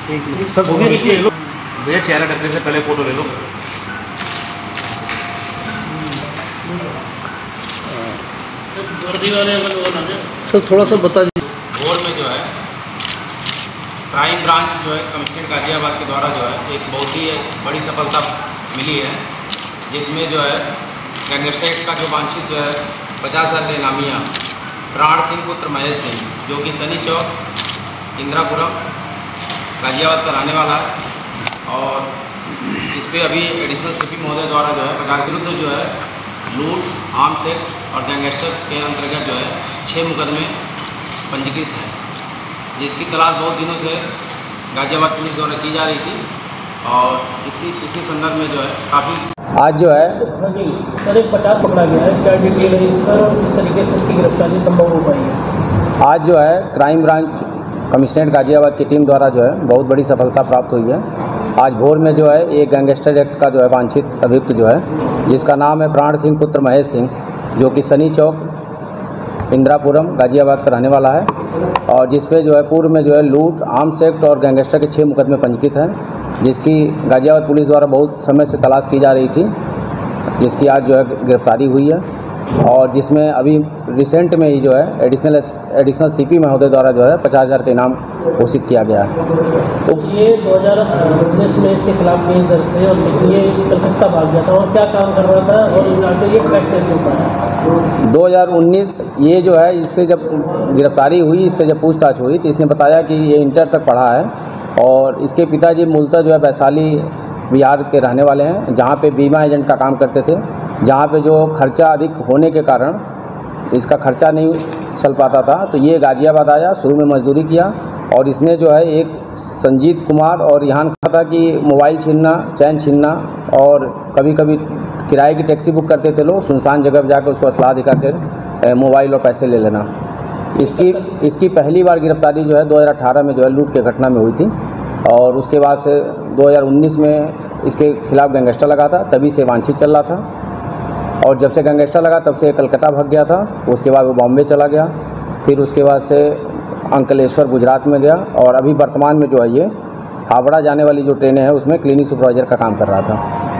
Sir भैया चेहरा ढकने से पहले फोटो ले लो। सर थोड़ा सा बता दीजिए। भोर में जो है क्राइम ब्रांच जो है कमिश्नरेट गाजियाबाद के द्वारा जो है एक बहुत ही बड़ी सफलता मिली है, जिसमें जो है गैंगस्टर का जो वांछित जो है 50,000 के इनामिया प्राण सिंह पुत्र महेश सिंह, जो कि सनी चौक इंदिरापुरम गाजियाबाद का रहने वाला है, और इस पर अभी एडिशनल सीपी महोदय द्वारा जो है प्रकार विरुद्ध जो है लूट, आर्म्स एक्ट और गैंगस्टर के अंतर्गत जो है 6 मुकदमे पंजीकृत है, जिसकी तलाश बहुत दिनों से गाजियाबाद पुलिस द्वारा की जा रही थी, और इसी संदर्भ में जो है काफ़ी आज जो है सर एक 50 पकड़ा गया है, क्या डिटेल है इस पर और किस तरीके से इसकी गिरफ्तारी संभव हो पाई है? आज जो है क्राइम ब्रांच कमिश्नरेट गाजियाबाद की टीम द्वारा जो है बहुत बड़ी सफलता प्राप्त हुई है। आज भोर में जो है एक गैंगस्टर एक्ट का जो है वांछित अभियुक्त जो है, जिसका नाम है प्राण सिंह पुत्र महेश सिंह, जो कि सनी चौक इंदिरापुरम गाजियाबाद का रहने वाला है, और जिस पे जो है पूर्व में जो है लूट, आर्म्स एक्ट और गैंगस्टर के 6 मुकदमे पंजीकृत हैं, जिसकी गाजियाबाद पुलिस द्वारा बहुत समय से तलाश की जा रही थी, जिसकी आज जो है गिरफ्तारी हुई है, और जिसमें अभी रिसेंट में ही जो है एडिशनल सीपी महोदय द्वारा जो है 50,000 का इनाम घोषित किया गया है। तो ये 2019 में इसके खिलाफ केस दर्ज थे, और ये कलकत्ता भाग गया था, और क्या काम कर रहा था और आगे ये ट्रैक कैसे हो पाया? 2019 ये जो है, इससे जब गिरफ्तारी हुई, इससे जब पूछताछ हुई तो इसने बताया कि ये इंटर तक पढ़ा है, और इसके पिताजी मूलतः जो है वैशाली बिहार के रहने वाले हैं, जहाँ पे बीमा एजेंट का काम करते थे, जहाँ पे जो खर्चा अधिक होने के कारण इसका खर्चा नहीं चल पाता था, तो ये गाजियाबाद आया, शुरू में मजदूरी किया, और इसने जो है एक संजीत कुमार और यहाँ था कि मोबाइल छीनना, चैन छीनना, और कभी कभी किराए की टैक्सी बुक करते थे लोग, सुनसान जगह पर जाकर उसको असलाह दिखा कर मोबाइल और पैसे ले लेना। इसकी पहली बार गिरफ्तारी जो है 2018 में जो है लूट के घटना में हुई थी, और उसके बाद से 2019 में इसके खिलाफ गैंगस्टर लगा था, तभी से वांछित चल रहा था, और जब से गैंगस्टर लगा तब से कलकत्ता भाग गया था, उसके बाद वो बॉम्बे चला गया, फिर उसके बाद से अंकलेश्वर गुजरात में गया, और अभी वर्तमान में जो है ये हावड़ा जाने वाली जो ट्रेनें हैं उसमें क्लिनिक सुपरवाइज़र का काम कर रहा था।